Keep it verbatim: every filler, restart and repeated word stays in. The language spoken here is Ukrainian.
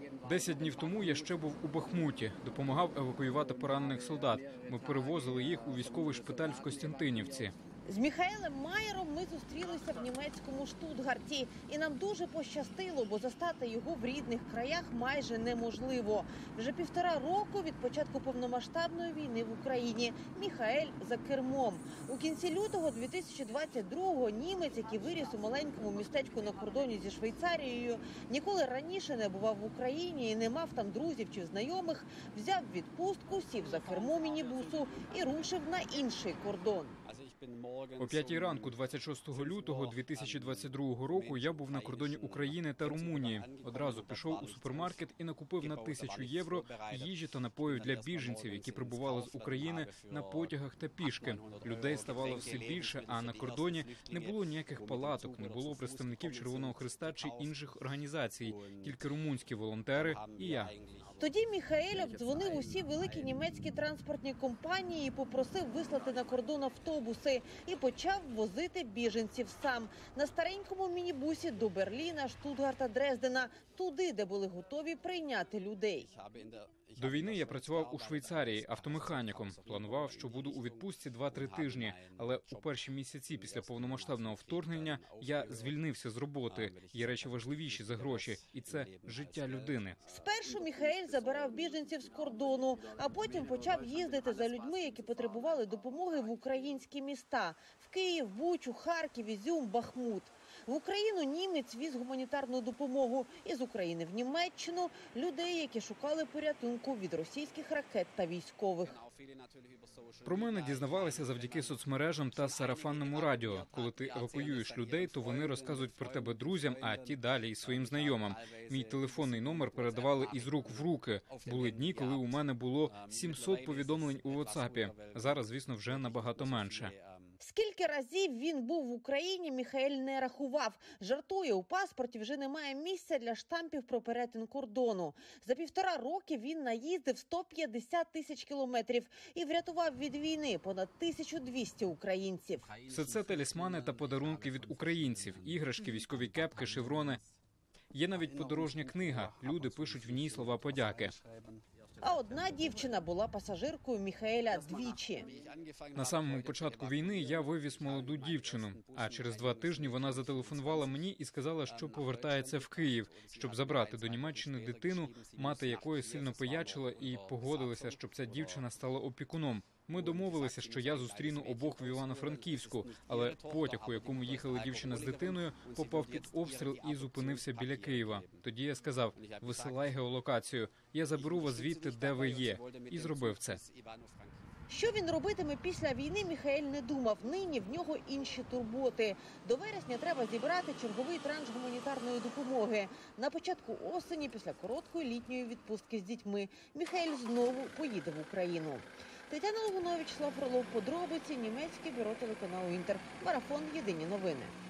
Десять днів тому я ще був у Бахмуті, допомагав евакуювати поранених солдат. Ми перевозили їх у військовий шпиталь в Костянтинівці. З Міхаелем Майером ми зустрілися в німецькому Штутгарті. І нам дуже пощастило, бо застати його в рідних краях майже неможливо. Вже півтора року від початку повномасштабної війни в Україні Міхаель за кермом. У кінці лютого дві тисячі двадцять другого німець, який виріс у маленькому містечку на кордоні зі Швейцарією, ніколи раніше не бував в Україні і не мав там друзів чи знайомих, взяв відпустку, сів за кермо мінібусу і рушив на інший кордон. О п'ятій ранку двадцять шостого лютого дві тисячі двадцять другого року я був на кордоні України та Румунії. Одразу пішов у супермаркет і накупив на тисячу євро їжі та напоїв для біженців, які прибували з України на потягах та пішки. Людей ставало все більше, а на кордоні не було ніяких палаток, не було представників Червоного Хреста чи інших організацій, тільки румунські волонтери і я. Тоді Міхаель обдзвонив усі великі німецькі транспортні компанії і попросив вислати на кордон автобуси. І почав возити біженців сам. На старенькому мінібусі до Берліна, Штутгарта, Дрездена. Туди, де були готові прийняти людей. До війни я працював у Швейцарії автомеханіком. Планував, що буду у відпустці два-три тижні. Але у перші місяці після повномасштабного вторгнення я звільнився з роботи. Є речі важливіші за гроші. І це життя людини. Спершу Міхаель забирав біженців з кордону, а потім почав їздити за людьми, які потребували допомоги в українські міста. В Київ, Бучу, Харків, Ізюм, Бахмут. В Україну німець віз гуманітарну допомогу. Із України в Німеччину людей, які шукали порятунку від російських ракет та військових. Про мене дізнавалися завдяки соцмережам та сарафанному радіо. Коли ти евакуюєш людей, то вони розказують про тебе друзям, а ті далі і своїм знайомим. Мій телефонний номер передавали із рук в руки. Були дні, коли у мене було сімсот повідомлень у WhatsApp. Зараз, звісно, вже набагато менше. Скільки разів він був в Україні, Міхаель не рахував. Жартує, у паспорті вже немає місця для штампів про перетин кордону. За півтора роки він наїздив сто п'ятдесят тисяч кілометрів і врятував від війни понад тисячу двісті українців. Все це талісмани та подарунки від українців. Іграшки, військові кепки, шеврони. Є навіть подорожня книга. Люди пишуть в ній слова подяки. А одна дівчина була пасажиркою Міхаеля двічі. На самому початку війни я вивіз молоду дівчину, а через два тижні вона зателефонувала мені і сказала, що повертається в Київ, щоб забрати до Німеччини дитину, мати якої сильно пиячила, і погодилися, щоб ця дівчина стала опікуном. Ми домовилися, що я зустріну обох в Івано-Франківську, але потяг, у якому їхала дівчина з дитиною, попав під обстріл і зупинився біля Києва. Тоді я сказав: висилай геолокацію, я заберу вас звідти, де ви є. І зробив це. Що він робитиме після війни, Міхаель не думав. Нині в нього інші турботи. До вересня треба зібрати черговий транш гуманітарної допомоги. На початку осені, після короткої літньої відпустки з дітьми, Міхаель знову поїде в Україну. Тетяна Логунович, Слав Фролов, подробиці, німецьке бюро телеканалу «Інтер». Марафон. Єдині новини.